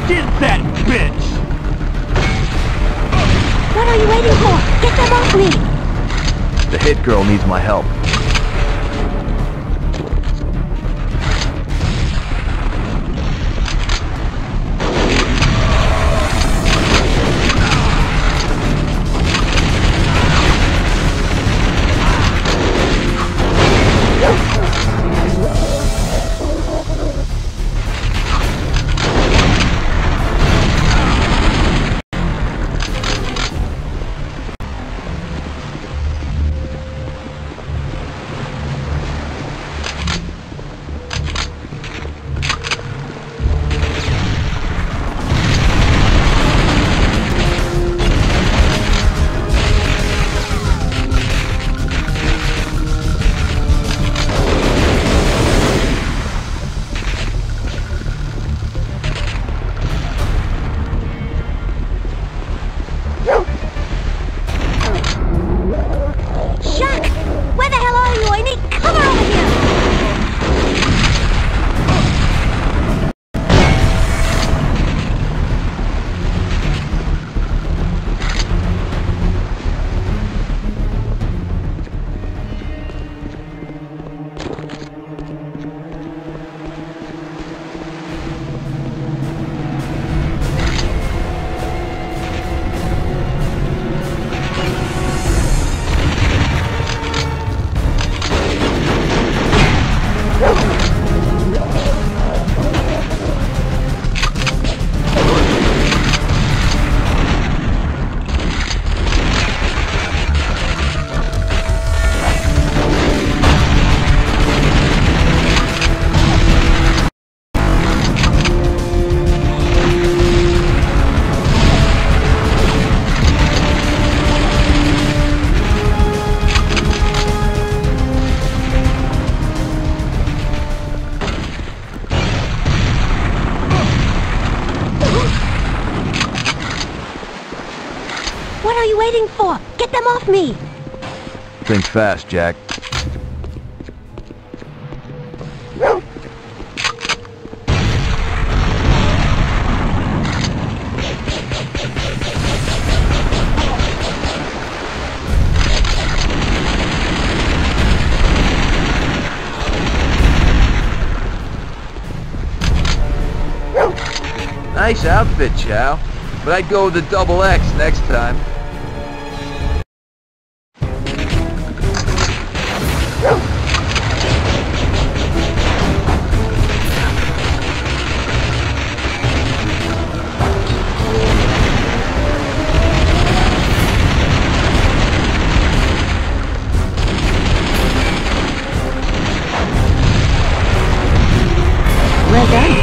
Get that bitch! What are you waiting for? Get them off me! The hit girl needs my help. What are you waiting for? Get them off me! Think fast, Jack. Nice outfit, Chow. But I'd go with the double X next time. Well done.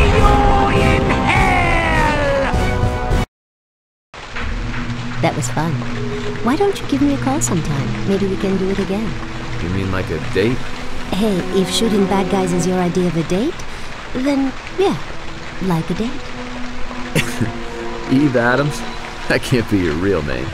That was fun. Why don't you give me a call sometime? Maybe we can do it again. You mean like a date? Hey, if shooting bad guys is your idea of a date, then yeah, like a date. Eve Adams? That can't be your real name.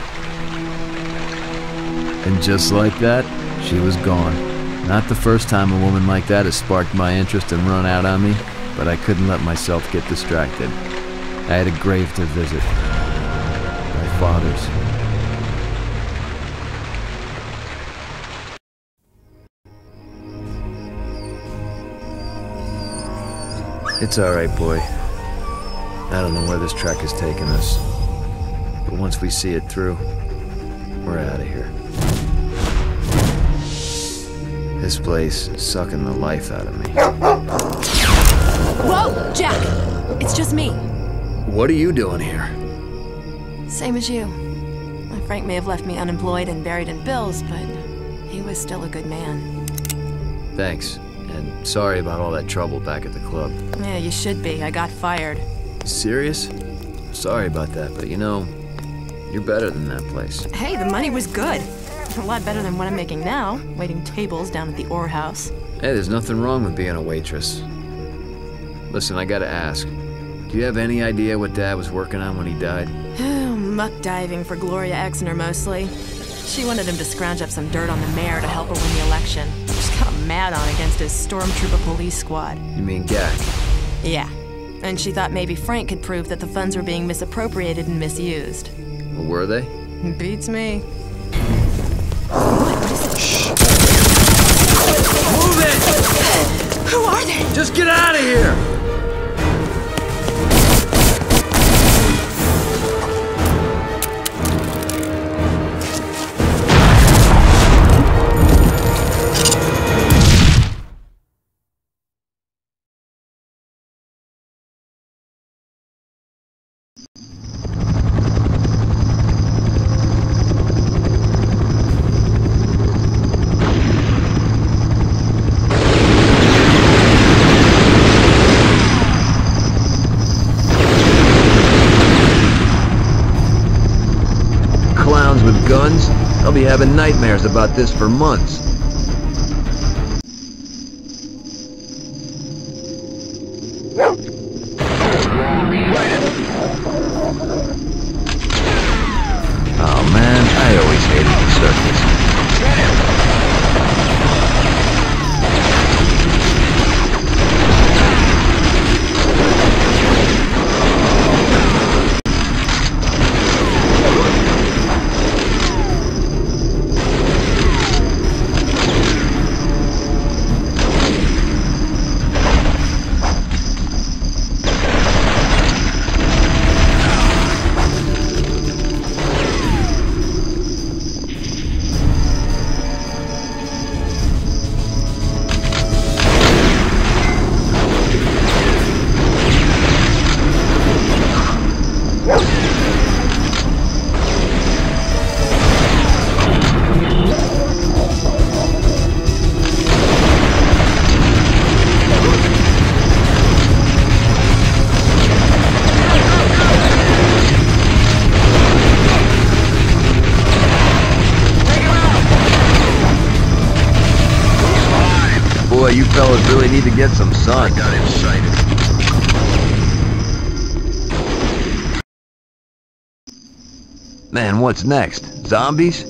And just like that, she was gone. Not the first time a woman like that has sparked my interest and run out on me, but I couldn't let myself get distracted. I had a grave to visit. My father's. It's alright, boy. I don't know where this trek is taking us. But once we see it through, we're out of here. This place is sucking the life out of me. Whoa, Jack! It's just me. What are you doing here? Same as you. Frank may have left me unemployed and buried in bills, but he was still a good man. Thanks. And sorry about all that trouble back at the club. Yeah, you should be. I got fired. Serious? Sorry about that, but you know, you're better than that place. Hey, the money was good. A lot better than what I'm making now, waiting tables down at the Orr House. Hey, there's nothing wrong with being a waitress. Listen, I gotta ask. Do you have any idea what Dad was working on when he died? Muck diving for Gloria Exner, mostly. She wanted him to scrounge up some dirt on the mayor to help her win the election. Just got mad on against his stormtrooper police squad. You mean Gak? Yeah. and she thought maybe Frank could prove that the funds were being misappropriated and misused. Well, were they? Beats me. Move it! Who are they? Just get out of here! With guns, I'll be having nightmares about this for months. Oh man, I always hated the circus. Boy, you fellas really need to get some sun. I got excited. Man, what's next? Zombies?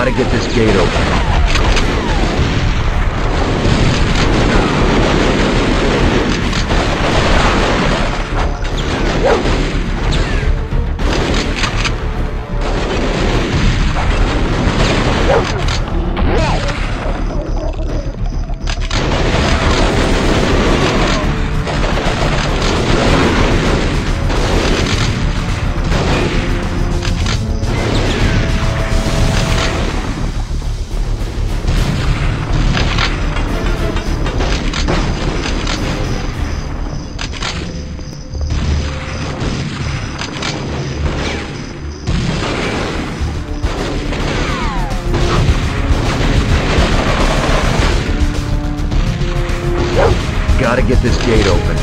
Gotta get this gate open. Gotta get this gate open.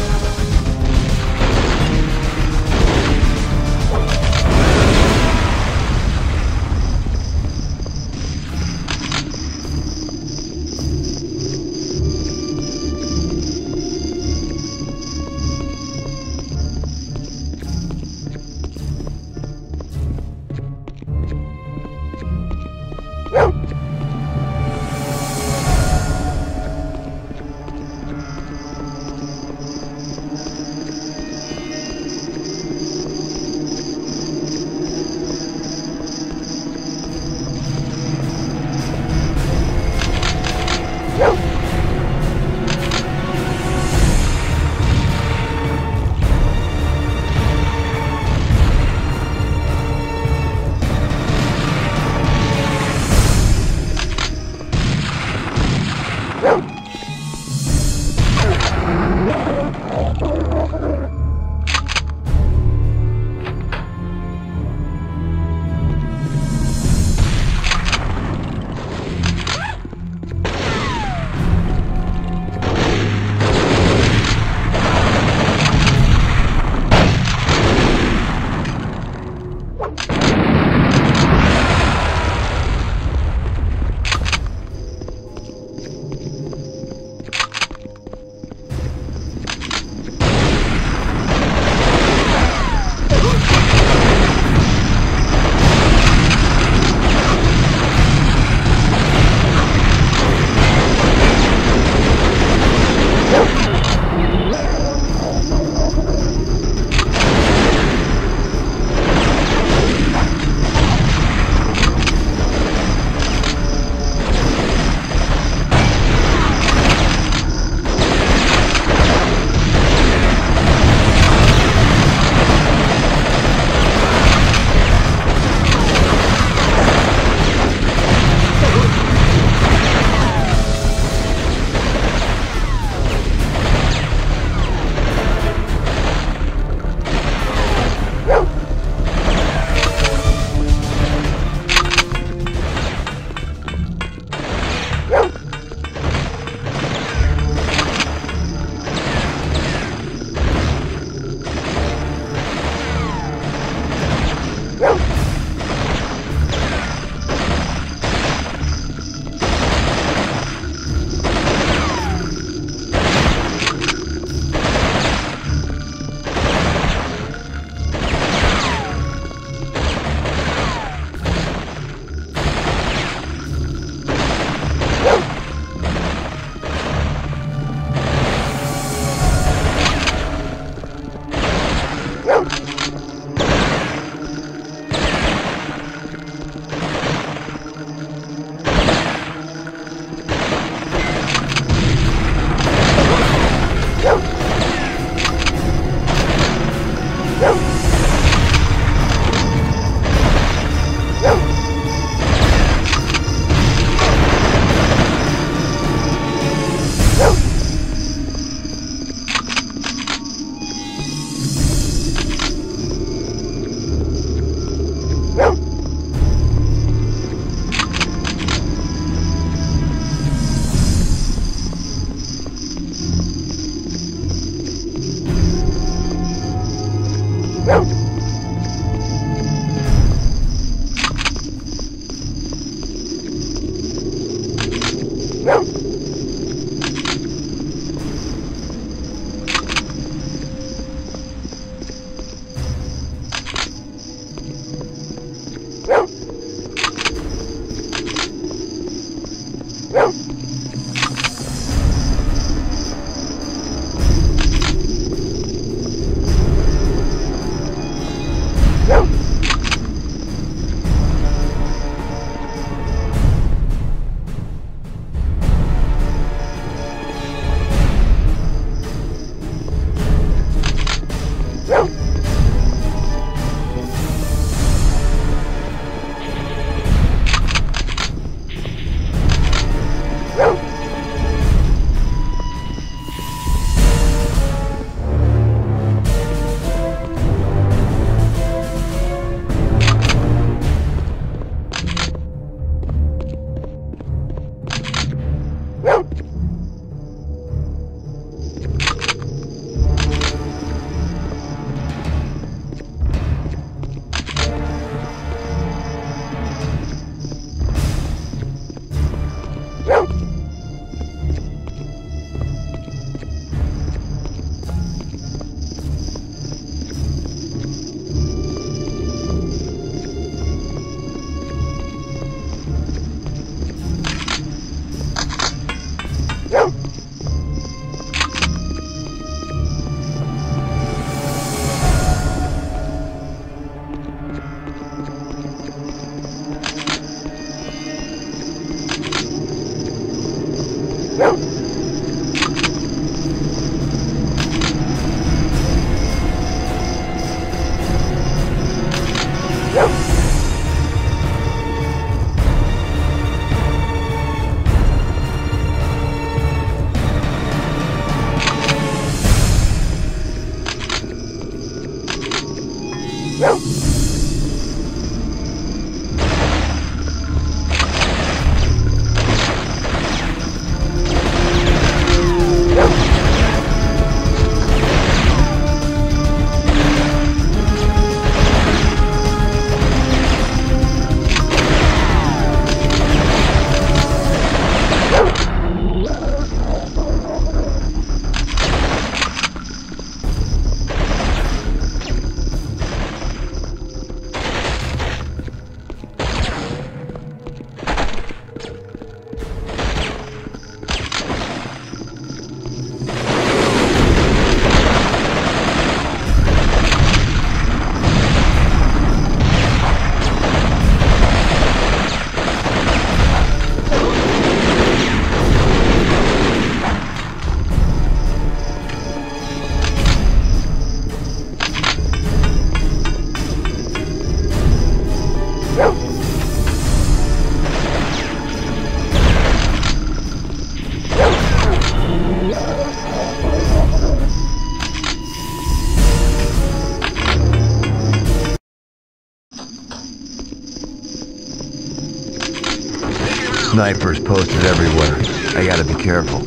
Snipers posted everywhere. I gotta be careful.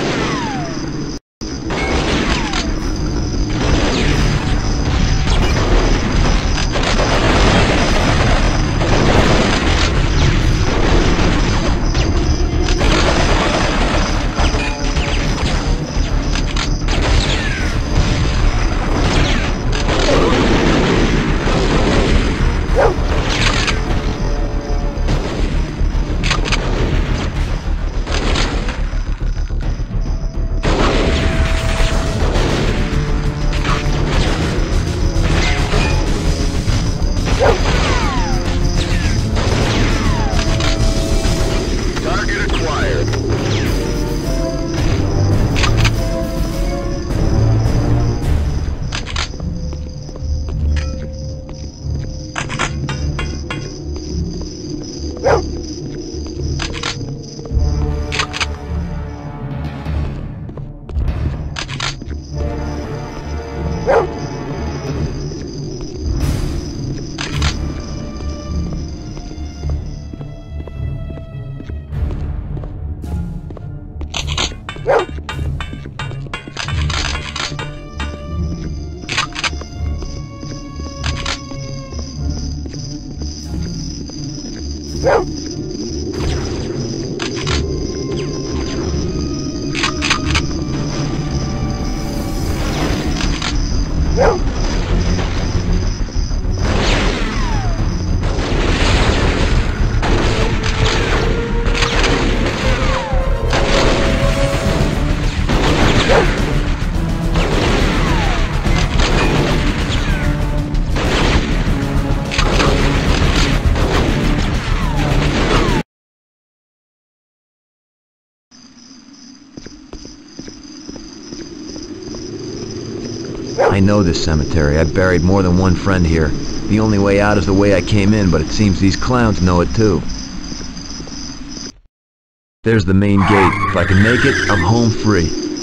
I know this cemetery. I've buried more than one friend here. The only way out is the way I came in, but it seems these clowns know it too. There's the main gate. If I can make it, I'm home free.